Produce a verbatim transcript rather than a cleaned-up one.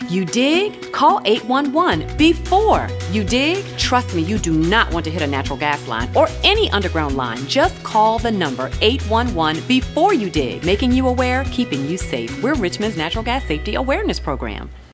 You dig? Call eight one one before you dig. Trust me, you do not want to hit a natural gas line or any underground line. Just call the number eight one one before you dig. Making you aware, keeping you safe. We're Richmond's Natural Gas Safety Awareness Program.